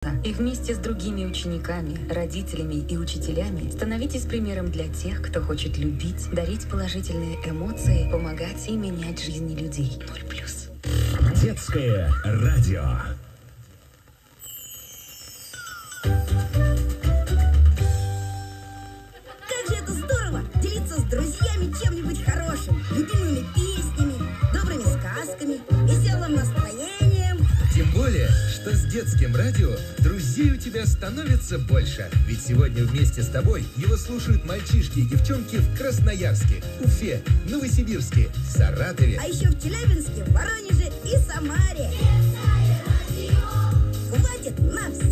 нравится. И вместе с другими учениками, родителями и учителями становитесь примером для тех, кто хочет любить, дарить положительные эмоции, помогать и менять жизни людей. 0+. Детское радио. Как же это здорово! Делиться с друзьями чем-нибудь хорошим, любимыми песнями, добрыми сказками, веселым настроением. Тем более, что с детским радио друзей у тебя становится больше. Ведь сегодня вместе с тобой его слушают мальчишки и девчонки в Красноярске, Уфе, Новосибирске, Саратове. А еще в Челябинске, Воронеже и Самаре. Хватит на все!